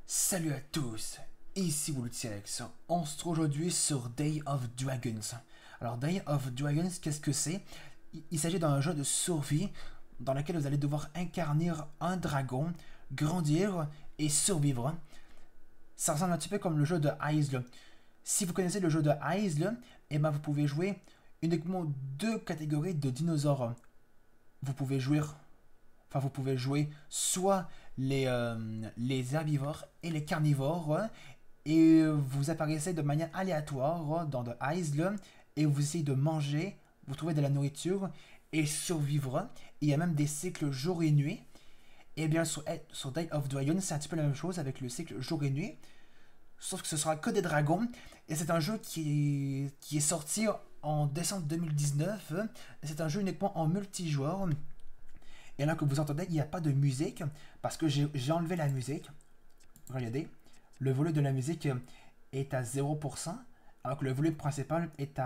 Salut à tous, ici Wolutiex. On se trouve aujourd'hui sur Day of Dragons. Alors Day of Dragons, qu'est-ce que c'est? Il s'agit d'un jeu de survie dans lequel vous allez devoir incarner un dragon, grandir et survivre. Ça ressemble un petit peu comme le jeu de Isle. Si vous connaissez le jeu de Isle, eh ben vous pouvez jouer uniquement deux catégories de dinosaures. Vous pouvez jouer vous pouvez jouer soit les herbivores et les carnivores, et vous apparaissez de manière aléatoire dans The Isle, et vous essayez de manger, vous trouvez de la nourriture, et survivre. Il y a même des cycles jour et nuit. Et bien sur Day of Dragons, c'est un petit peu la même chose avec le cycle jour et nuit, sauf que ce sera que des dragons, et c'est un jeu qui est sorti en décembre 2019. C'est un jeu uniquement en multijoueur. Et là que vous entendez, il n'y a pas de musique parce que j'ai enlevé la musique. Regardez, le volume de la musique est à 0%, alors que le volume principal est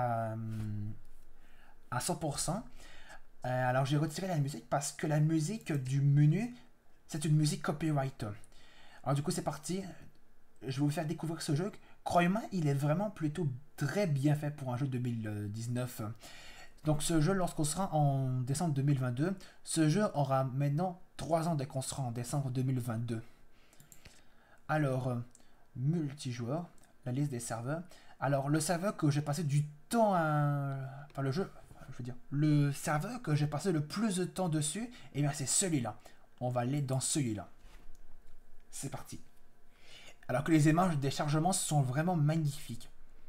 à 100%. Alors j'ai retiré la musique parce que la musique du menu, c'est une musique copyright. Alors du coup c'est parti, je vais vous faire découvrir ce jeu. Croyez-moi, il est vraiment plutôt très bien fait pour un jeu 2019. Donc ce jeu, lorsqu'on sera en décembre 2022, ce jeu aura maintenant 3 ans dès qu'on sera en décembre 2022. Alors, multijoueur, la liste des serveurs. Alors le serveur que j'ai passé du temps à... Enfin le jeu, je veux dire, le serveur que j'ai passé le plus de temps dessus, eh bien c'est celui-là. On va aller dans celui-là. C'est parti. Alors que les images des chargements sont vraiment magnifiques.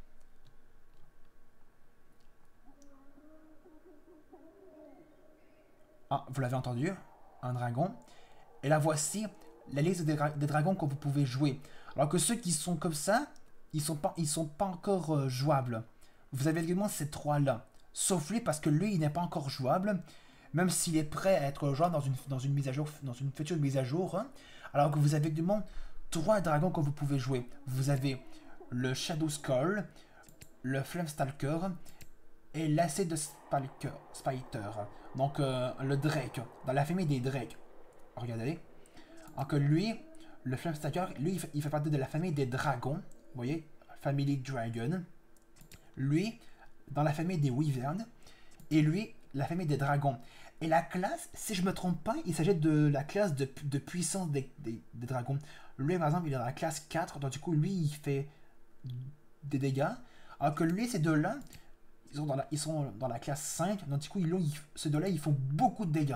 Ah, vous l'avez entendu, un dragon. Et là, voici la liste des dragons que vous pouvez jouer. Alors que ceux qui sont comme ça, ils sont pas encore jouables. Vous avez également ces trois-là. Sauf lui, parce que lui, il n'est pas encore jouable. Même s'il est prêt à être jouable dans une mise à jour, dans une future mise à jour. Hein. Alors que vous avez également trois dragons que vous pouvez jouer. Vous avez le Shadow Skull, le Flamestalker et l'Acid Spider. Donc le Drake, dans la famille des Drakes. Regardez. Alors que lui, le Flamestalker, lui, il fait partie de la famille des dragons. Vous voyez, Family Dragon. Lui, dans la famille des Wyverns. Et lui, la famille des dragons. Et la classe, si je ne me trompe pas, il s'agit de la classe de puissance des dragons. Lui, par exemple, il est dans la classe 4. Donc du coup, lui, il fait des dégâts. Alors que lui, ces deux-là, ils sont dans la classe 5. Donc du coup, ces deux-là, ils font beaucoup de dégâts.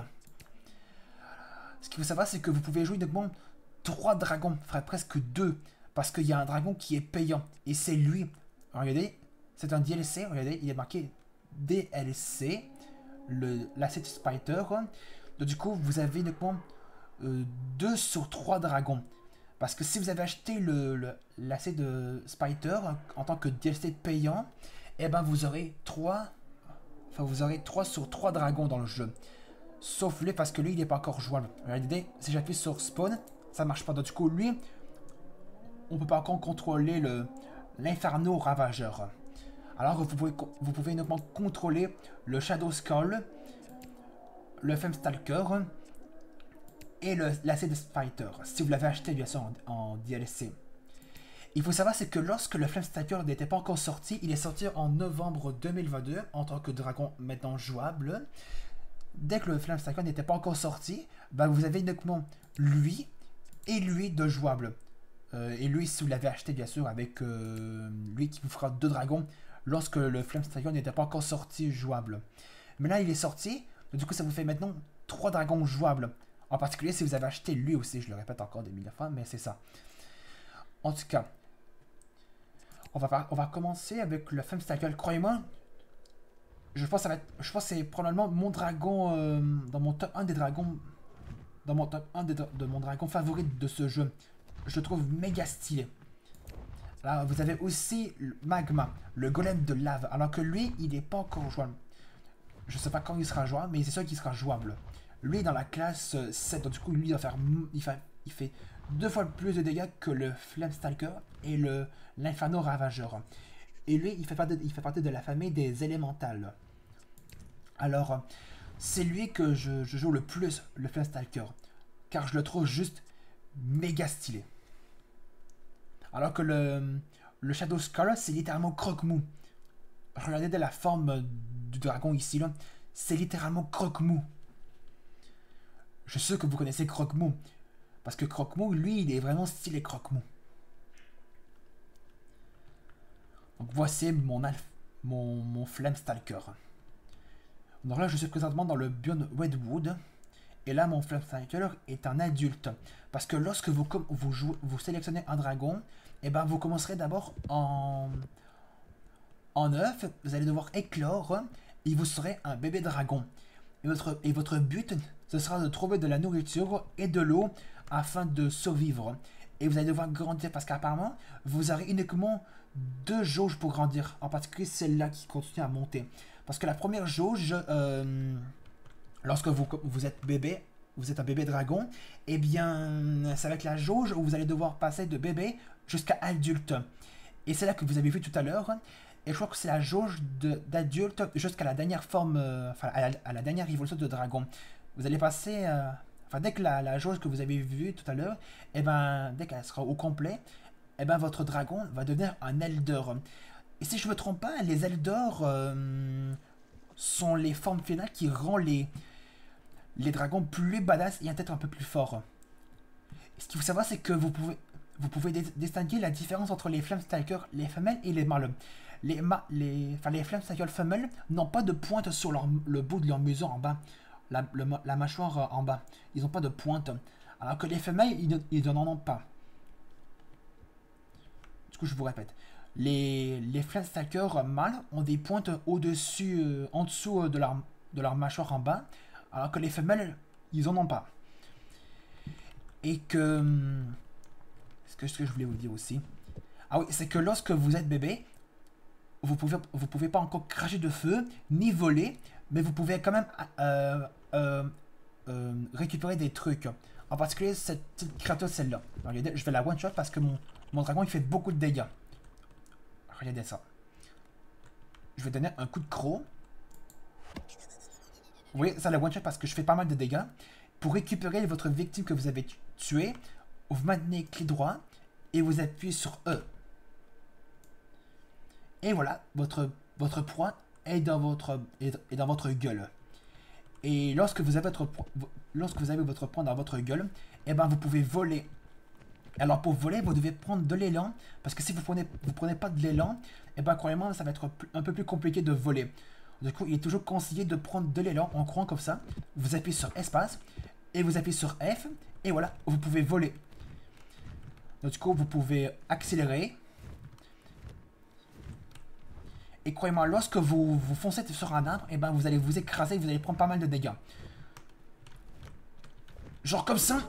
Ce qu'il faut savoir, c'est que vous pouvez jouer uniquement 3 dragons, ferait presque 2, parce qu'il y a un dragon qui est payant, et c'est lui. Regardez, c'est un DLC, regardez, il est marqué DLC, l'Acid Spider. Donc du coup, vous avez uniquement 2 sur 3 dragons. Parce que si vous avez acheté l'Acid Spider en tant que DLC payant, eh ben vous aurez 3 sur 3 dragons dans le jeu. Sauf lui, parce que lui, il n'est pas encore jouable. Regardez, si j'appuie sur spawn, ça marche pas. Donc, du coup, lui, on peut pas encore contrôler l'Inferno Ravageur. Alors, vous pouvez uniquement contrôler le Shadow Skull, le Flamestalker et l'Acid Spider. Si vous l'avez acheté, bien sûr, en DLC. Il faut savoir, c'est que lorsque le Flamestalker n'était pas encore sorti, il est sorti en novembre 2022 en tant que dragon maintenant jouable. Dès que le Flamestalker n'était pas encore sorti, bah vous avez uniquement lui et lui de jouable. Et lui, si vous l'avez acheté, bien sûr, avec lui qui vous fera 2 dragons lorsque le Flamestalker n'était pas encore sorti jouable. Mais là, il est sorti, donc du coup, ça vous fait maintenant 3 dragons jouables. En particulier, si vous avez acheté lui aussi, je le répète encore des milliers de fois, mais c'est ça. En tout cas, on va commencer avec le Flamestalker. Croyez-moi, je pense que c'est probablement mon dragon dans mon top 1 des dragons. Dans mon top 1 de mon dragon favori de ce jeu. Je le trouve méga stylé. Là, vous avez aussi Magma, le golem de lave. Alors que lui, il n'est pas encore jouable. Je sais pas quand il sera jouable, mais c'est sûr qu'il sera jouable. Lui, dans la classe 7, donc du coup, lui, il fait 2 fois plus de dégâts que le Flamestalker et l'Inferno Ravageur. Et lui, il fait partie de la famille des élémentales. Alors, c'est lui que je joue le plus, le Flamestalker. Car je le trouve juste méga stylé. Alors que le Shadow Skull, c'est littéralement croque-mou. Regardez de la forme du dragon ici, là. C'est littéralement croque-mou. Je sais que vous connaissez croque-mou. Parce que croque-mou, lui, il est vraiment stylé croque-mou. Donc voici mon Flame Stalker. Donc là, je suis présentement dans le biome Redwood. Et là, mon Flame Stalker est un adulte. Parce que lorsque vous sélectionnez un dragon, et ben vous commencerez d'abord en œuf. Vous allez devoir éclore et vous serez un bébé dragon. Et votre but, ce sera de trouver de la nourriture et de l'eau afin de survivre. Et vous allez devoir grandir parce qu'apparemment, vous aurez uniquement 2 jauges pour grandir. En particulier celle-là qui continue à monter. Parce que la première jauge, lorsque vous êtes bébé, vous êtes un bébé dragon, eh bien, c'est avec la jauge où vous allez devoir passer de bébé jusqu'à adulte. Et c'est là que vous avez vu tout à l'heure. Et je crois que c'est la jauge d'adulte jusqu'à la dernière forme, enfin à la dernière évolution de dragon. Vous allez passer, enfin dès que la jauge que vous avez vue tout à l'heure, et ben dès qu'elle sera au complet, et ben votre dragon va devenir un Elder. Et si je me trompe pas, les Elders sont les formes finales qui rendent les dragons plus badass et peut-être un peu plus forts. Et ce qu'il faut savoir, c'est que vous pouvez distinguer la différence entre les Flamestalkers, les femelles et les mâles. Les Flamestalkers femelles n'ont pas de pointe sur le bout de leur museau en bas, la mâchoire en bas. Ils n'ont pas de pointe. Alors que les femelles, ils n'en ont pas. Du coup, je vous répète. Les Flamestalkers mâles ont des pointes au-dessus, en dessous de leur mâchoire en bas. Alors que les femelles, ils en ont pas. Et que... ce que je voulais vous dire aussi. Ah oui, c'est que lorsque vous êtes bébé, vous pouvez pas encore cracher de feu, ni voler, mais vous pouvez quand même récupérer des trucs. En particulier, cette petite créature, celle-là. Regardez, je vais la one-shot parce que mon dragon, il fait beaucoup de dégâts. Regardez ça. Je vais donner un coup de croc. Vous voyez, ça la one-shot parce que je fais pas mal de dégâts. Pour récupérer votre victime que vous avez tuée, vous maintenez clic droit et vous appuyez sur E. Et voilà, votre proie est dans votre gueule. Et lorsque vous avez votre proie dans votre gueule, et ben vous pouvez voler. Alors pour voler, vous devez prendre de l'élan, parce que si vous prenez pas de l'élan, et ben croyez-moi, ça va être un peu plus compliqué de voler. Du coup, il est toujours conseillé de prendre de l'élan en courant comme ça. Vous appuyez sur espace et vous appuyez sur F et voilà, vous pouvez voler. Donc, du coup, vous pouvez accélérer. Et croyez-moi, lorsque vous foncez sur un arbre, et ben vous allez vous écraser et vous allez prendre pas mal de dégâts. Genre comme ça.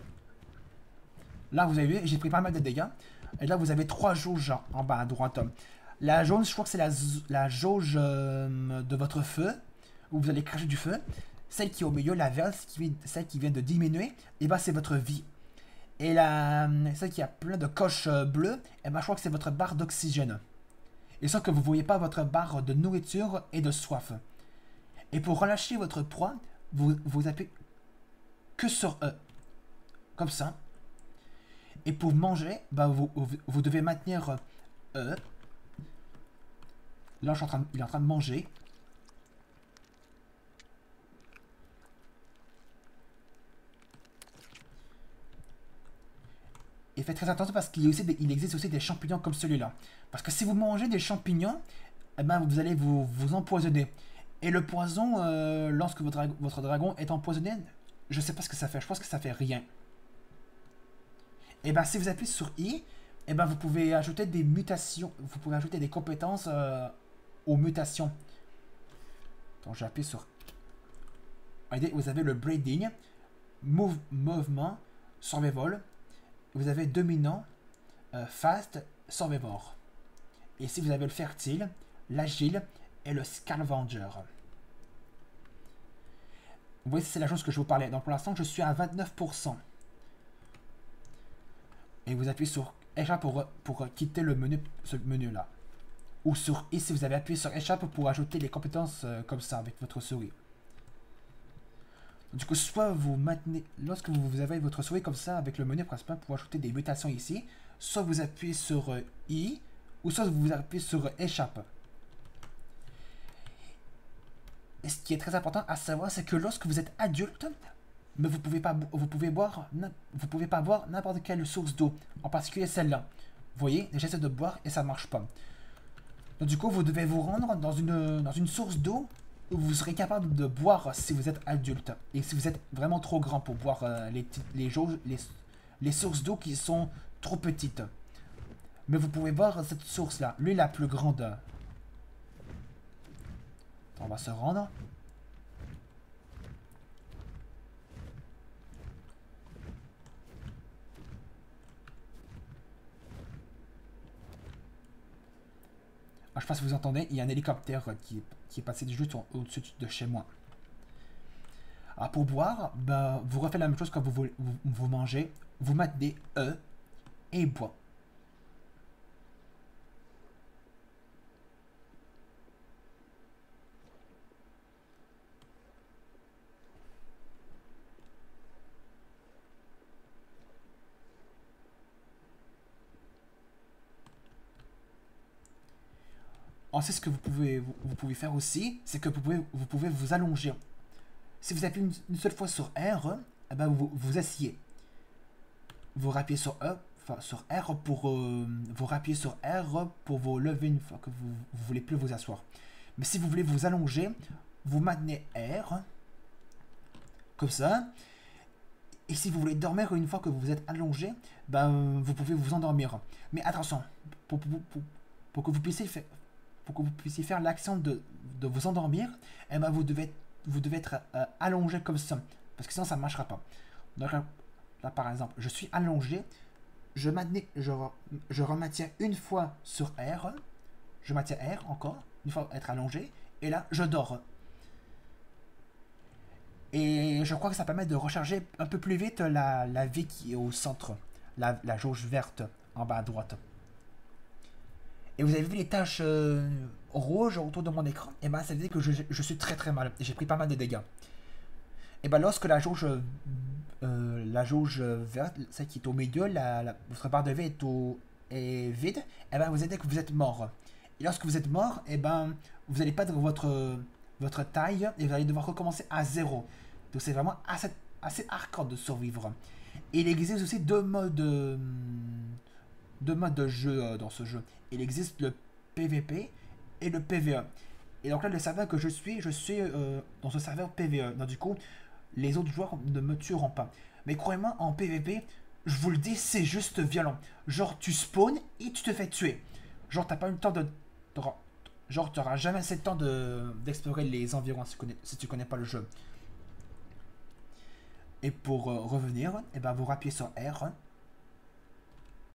Là, vous avez vu, j'ai pris pas mal de dégâts. Et là, vous avez 3 jauges en bas à droite. La jaune, je crois que c'est la jauge de votre feu, où vous allez cracher du feu. Celle qui est au milieu, la verte, celle qui vient de diminuer, et ben c'est votre vie. Et celle qui a plein de coches bleues, et ben je crois que c'est votre barre d'oxygène. Et sauf que vous ne voyez pas votre barre de nourriture et de soif. Et pour relâcher votre proie, vous appuyez que sur E. Comme ça. Et pour manger, ben vous devez maintenir E. Là, il est en train de manger. Et faites très attention parce qu'il existe aussi des champignons comme celui-là. Parce que si vous mangez des champignons, eh ben vous allez vous empoisonner. Et le poison, lorsque votre dragon est empoisonné, je sais pas ce que ça fait. Je pense que ça fait rien. Et ben si vous appuyez sur I, et ben vous pouvez ajouter des mutations. Vous pouvez ajouter des compétences aux mutations. Donc j'appuie sur... Regardez, vous avez le breeding, mouvement, survival. Vous avez dominant, fast, survivor. Et si vous avez le fertile, l'agile et le scavenger. Vous voyez, c'est la chose que je vous parlais. Donc pour l'instant, je suis à 29%. Et vous appuyez sur échappe pour quitter le menu, ce menu-là. Ou sur ici, vous avez appuyé sur échappe pour ajouter les compétences comme ça avec votre souris. Du coup, soit vous maintenez, lorsque vous avez votre souris comme ça avec le menu principal pour ajouter des mutations ici, soit vous appuyez sur I, ou soit vous appuyez sur échappe. Et ce qui est très important à savoir, c'est que lorsque vous êtes adulte, mais vous pouvez pas boire n'importe quelle source d'eau, en particulier celle-là. Vous voyez, j'essaie de boire et ça marche pas. Donc du coup, vous devez vous rendre dans une source d'eau où vous serez capable de boire si vous êtes adulte. Et si vous êtes vraiment trop grand pour boire les sources d'eau qui sont trop petites. Mais vous pouvez boire cette source-là, lui la plus grande. On va se rendre. Ah, je sais pas si vous entendez, il y a un hélicoptère qui est passé juste au-dessus de chez moi. Alors pour boire, ben, vous refaites la même chose quand vous mangez. Vous mettez E et bois. Ensuite, ce que vous pouvez faire aussi, c'est que vous pouvez vous allonger. Si vous appuyez une seule fois sur R, eh ben vous asseyez. Vous rappuyez sur E, enfin sur R pour vous rappuyez sur R pour vous lever une fois que vous voulez plus vous asseoir. Mais si vous voulez vous allonger, vous maintenez R comme ça. Et si vous voulez dormir une fois que vous êtes allongé, ben vous pouvez vous endormir. Mais attention, pour que vous puissiez faire l'action de vous endormir, eh ben vous devez être allongé comme ça. Parce que sinon, ça ne marchera pas. Donc là, par exemple, je suis allongé. Je remaintiens une fois sur R. Je maintiens R encore. Une fois être allongé. Et là, je dors. Et je crois que ça permet de recharger un peu plus vite la vie qui est au centre. La jauge verte en bas à droite. Et vous avez vu les taches rouges autour de mon écran. Et ben ça veut dire que je suis très très mal. J'ai pris pas mal de dégâts. Et ben lorsque la jauge verte, celle qui est au milieu, votre barre de vie est vide, et ben vous savez que vous êtes mort. Et lorsque vous êtes mort, et ben vous allez perdre votre taille et vous allez devoir recommencer à zéro. Donc c'est vraiment assez hardcore de survivre. Et il existe aussi deux modes de jeu dans ce jeu. Il existe le PVP et le PVE. Et donc là, le serveur que je suis dans ce serveur PVE. Donc du coup, les autres joueurs ne me tueront pas. Mais croyez-moi, en PVP, je vous le dis, c'est juste violent. Genre, tu spawns et tu te fais tuer. Genre, t'as pas eu le temps genre, tu n'auras jamais assez de temps d'explorer les environs si tu connais pas le jeu. Et pour revenir, eh ben, vous rappuyez sur R